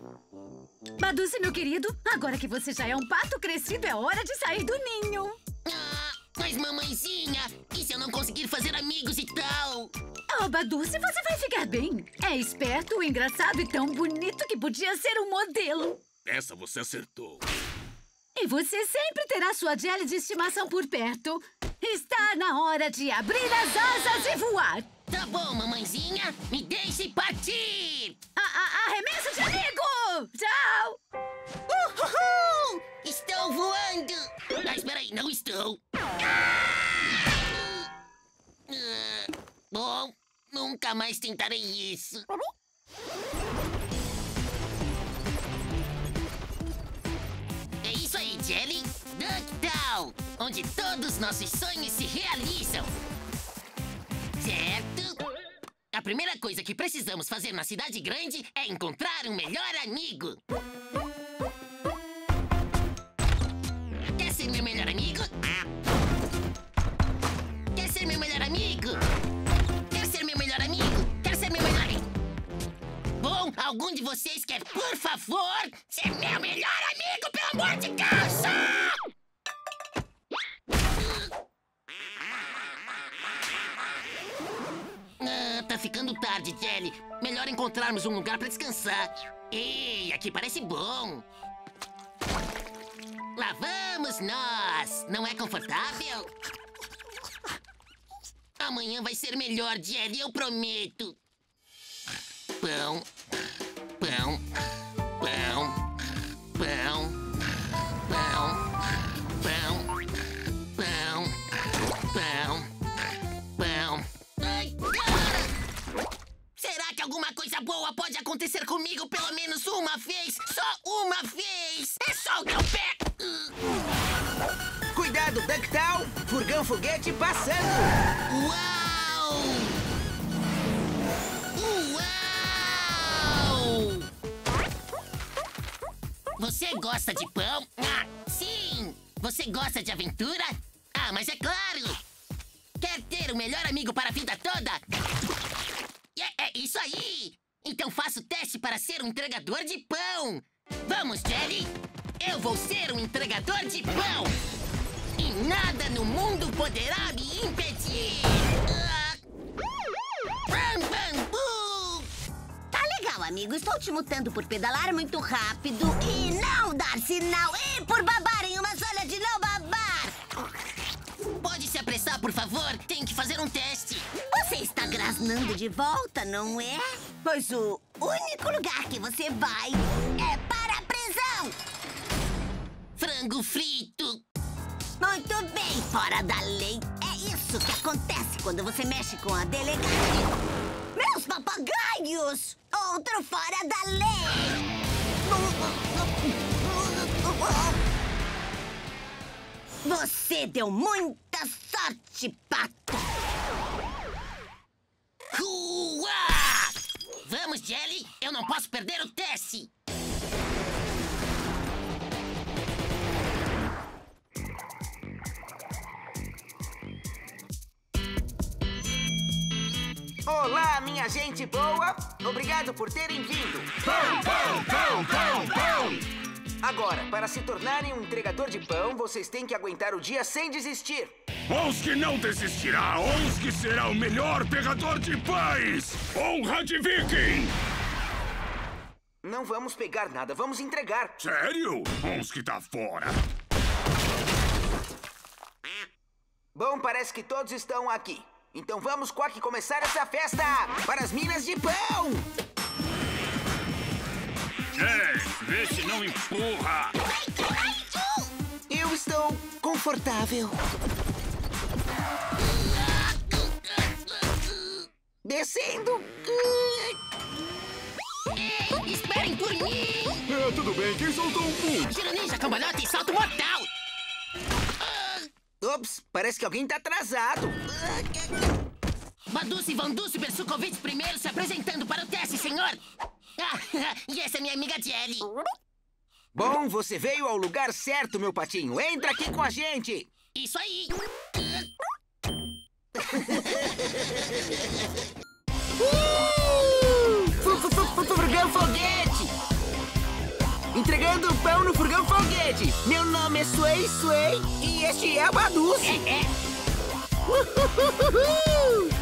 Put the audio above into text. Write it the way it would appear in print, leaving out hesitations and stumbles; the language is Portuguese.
Baduce, meu querido, agora que você já é um pato crescido, é hora de sair do ninho. Mas mamãezinha, e se eu não conseguir fazer amigos e tal? Oh, Baduce, você vai ficar bem. É esperto, engraçado e tão bonito que podia ser um modelo. Essa você acertou. E você sempre terá sua Jelly de estimação por perto. Está na hora de abrir as asas e voar. Tá bom, mamãezinha, me deixe partir! Arremesso de amigo! Tchau! Uhul! Estou voando! Espera aí, não estou. Bom, nunca mais tentarei isso. É isso aí, Jelly. Ducktown, onde todos nossos sonhos se realizam. Certo? A primeira coisa que precisamos fazer na cidade grande é encontrar um melhor amigo. Quer ser meu melhor amigo? Quer ser meu melhor amigo? Quer ser meu melhor amigo? Quer ser meu melhor amigo? Bom, algum de vocês quer, por favor, ser meu melhor amigo, pelo amor de Deus? Tá ficando tarde, Jelly. Melhor encontrarmos um lugar pra descansar. Ei, aqui parece bom. Lá vamos nós. Não é confortável? Amanhã vai ser melhor, Jelly, eu prometo. Pão, pão, pão, pão, pão, pão, pão, pão, pão. Ai, será que alguma coisa boa pode acontecer comigo pelo menos uma vez? Só uma vez! É só o que eu pego! Cuidado, Ducktown! Furgão foguete passando! Uau! Uau! Você gosta de pão? Sim! Você gosta de aventura? Mas é claro! Quer ter o melhor amigo para a vida toda? É isso aí! Então faça o teste para ser um entregador de pão! Vamos, Jelly! Eu vou ser um entregador de pão! E nada no mundo poderá me impedir! Bam, bam, bum! Tá legal, amigo. Estou te multando por pedalar muito rápido e não dar sinal e por babar em uma zona de não babar! Pode se apressar, por favor? Tenho que fazer um teste. Você está grasnando de volta, não é? Pois o único lugar que você vai é para a prisão! Frango frito! Muito bem, fora da lei. É isso que acontece quando você mexe com a delegacia. Meus papagaios! Outro fora da lei! Você deu muita sorte, pato! Uá! Vamos, Jelly! Eu não posso perder o teste! Olá, minha gente boa! Obrigado por terem vindo! Pão, pão, pão, pão, pão! Agora, para se tornarem um entregador de pão, vocês têm que aguentar o dia sem desistir. Onski não desistirá! Onski será o melhor pegador de pães! Honra de Viking! Não vamos pegar nada, vamos entregar. Sério? Onski tá fora. Bom, parece que todos estão aqui. Então vamos, Quack, começar essa festa para as minas de pão! Vê se não empurra! Eu estou confortável. Descendo. Ei, esperem por mim! Tudo bem, quem soltou um pum? Giro ninja, cambalhota e salto mortal! Ops, parece que alguém tá atrasado. Baduce Vanduce Bersukovic primeiro se apresentando para o teste, senhor! E essa é minha amiga Jelly. Bom, você veio ao lugar certo, meu patinho. Entra aqui com a gente. Isso aí! Furgão foguete! entregando pão no furgão foguete. Meu nome é Sway e este é o Baduce. Uhul!